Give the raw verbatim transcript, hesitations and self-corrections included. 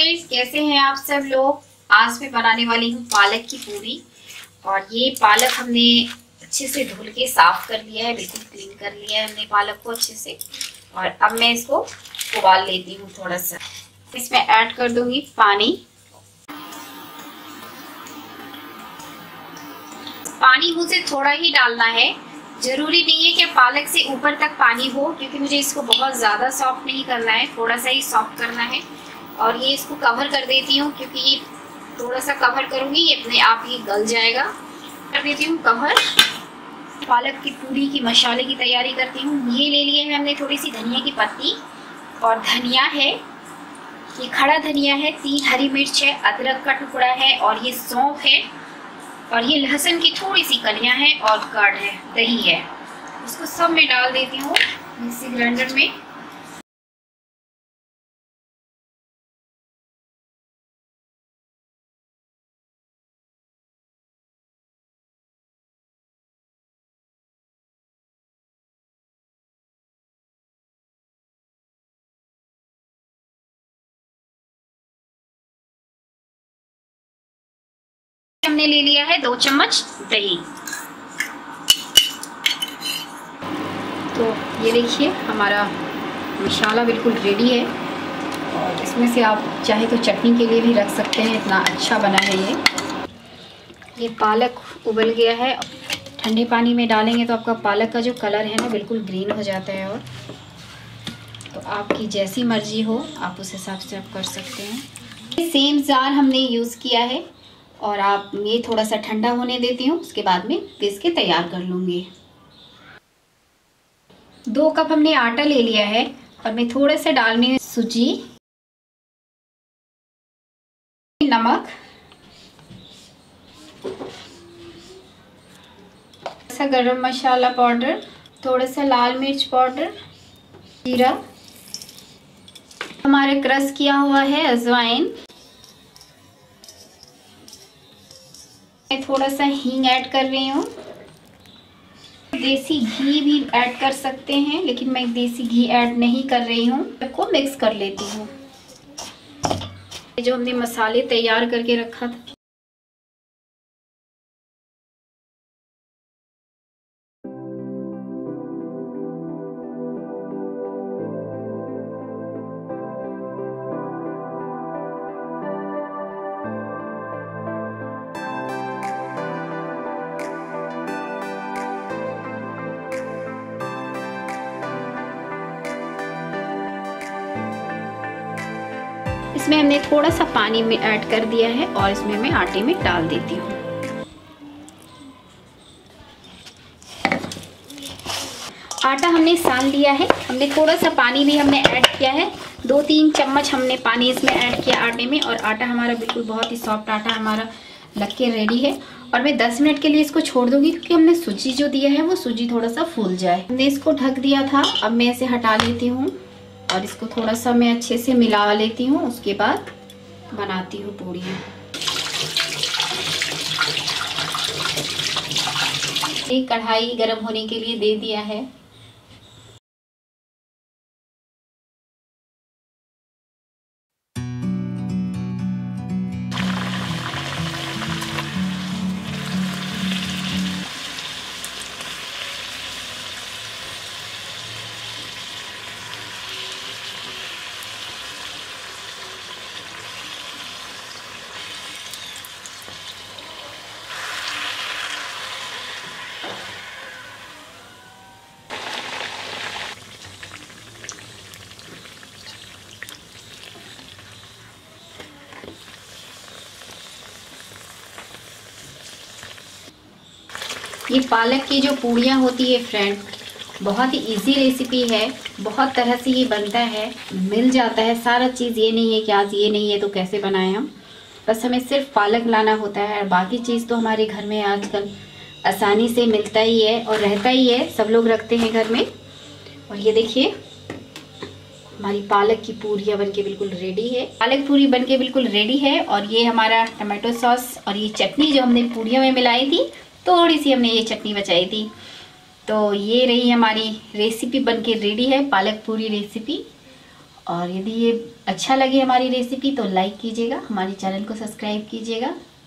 Friends, कैसे हैं आप सब लोग। आज मैं बनाने वाली हूँ पालक की पूरी। और ये पालक हमने अच्छे से धुल के साफ कर लिया है, बिल्कुल क्लीन कर लिया है हमने पालक को अच्छे से। और अब मैं इसको उबाल लेती हूँ थोड़ा सा। इसमें ऐड कर दूंगी पानी। पानी मुझे थोड़ा ही डालना है, जरूरी नहीं है कि पालक से ऊपर तक पानी हो, क्योंकि मुझे इसको बहुत ज़्यादा सॉफ्ट नहीं करना है, थोड़ा सा ही सॉफ्ट करना है। और ये इसको कवर कर देती हूँ, क्योंकि ये थोड़ा सा कवर करूँगी ये अपने आप ही गल जाएगा। कर देती हूँ कवर। पालक की पूरी की मसाले की तैयारी करती हूँ। ये ले लिए हैं हमने थोड़ी सी धनिया की पत्ती, और धनिया है, ये खड़ा धनिया है, तीन हरी मिर्च है, अदरक का टुकड़ा है, और ये सौंफ है, और ये लहसुन की थोड़ी सी कलियां हैं, और कर्ड है, दही है। इसको सब मैं डाल देती हूँ मिक्सी ग्राइंडर में। हमने ले लिया है दो चम्मच दही। तो ये देखिए हमारा मसाला बिल्कुल रेडी है, और इसमें से आप चाहे तो चटनी के लिए भी रख सकते हैं, इतना अच्छा बना है ये। ये पालक उबल गया है। ठंडे पानी में डालेंगे तो आपका पालक का जो कलर है ना बिल्कुल ग्रीन हो जाता है। और तो आपकी जैसी मर्जी हो आप उस हिसाब से आप कर सकते हैं। ये सेम जार हमने यूज़ किया है, और आप ये थोड़ा सा ठंडा होने देती हूँ, उसके बाद में पीस के तैयार कर लूँगी। दो कप हमने आटा ले लिया है, और मैं थोड़ा सा डालनी है सूजी, नमक, थोड़ा सा गरम मसाला पाउडर, थोड़ा सा लाल मिर्च पाउडर, जीरा, हमारे क्रश किया हुआ है अजवाइन, मैं थोड़ा सा हींग ऐड कर रही हूँ। देसी घी भी ऐड कर सकते हैं, लेकिन मैं देसी घी ऐड नहीं कर रही हूँ। इसको मिक्स कर लेती हूँ। जो हमने मसाले तैयार करके रखा था, इसमें हमने थोड़ा सा पानी में ऐड कर दिया है, और इसमें मैं आटे में डाल देती हूँ। आटा हमने सान लिया है, हमने थोड़ा सा पानी भी हमने ऐड किया है, दो तीन चम्मच हमने पानी इसमें ऐड किया आटे में। और आटा हमारा बिल्कुल बहुत ही सॉफ्ट आटा हमारा लग के रेडी है। और मैं दस मिनट के लिए इसको छोड़ दूंगी, क्योंकि हमने सूजी जो दिया है वो सूजी थोड़ा सा फूल जाए। हमने इसको ढक दिया था, अब मैं इसे हटा लेती हूँ, और इसको थोड़ा सा मैं अच्छे से मिला लेती हूँ। उसके बाद बनाती हूँ पूड़ियाँ। एक कढ़ाई गरम होने के लिए दे दिया है। ये पालक की जो पूड़ियाँ होती है फ्रेंड, बहुत ही इजी रेसिपी है, बहुत तरह से ये बनता है, मिल जाता है सारा चीज़। ये नहीं है कि आज ये नहीं है तो कैसे बनाएं हम, बस हमें सिर्फ पालक लाना होता है, और बाकी चीज़ तो हमारे घर में आजकल आसानी से मिलता ही है और रहता ही है, सब लोग रखते हैं घर में। और ये देखिए हमारी पालक की पूरियाँ बनके बिल्कुल रेडी है। पालक पूरी बनके बिल्कुल रेडी है। और ये हमारा टमाटो सॉस और ये चटनी जो हमने पूरियों में मिलाई थी, थोड़ी सी हमने ये चटनी बचाई थी। तो ये रही हमारी रेसिपी बनके रेडी है, पालक पूरी रेसिपी। और यदि ये अच्छा लगे हमारी रेसिपी तो लाइक कीजिएगा, हमारे चैनल को सब्सक्राइब कीजिएगा।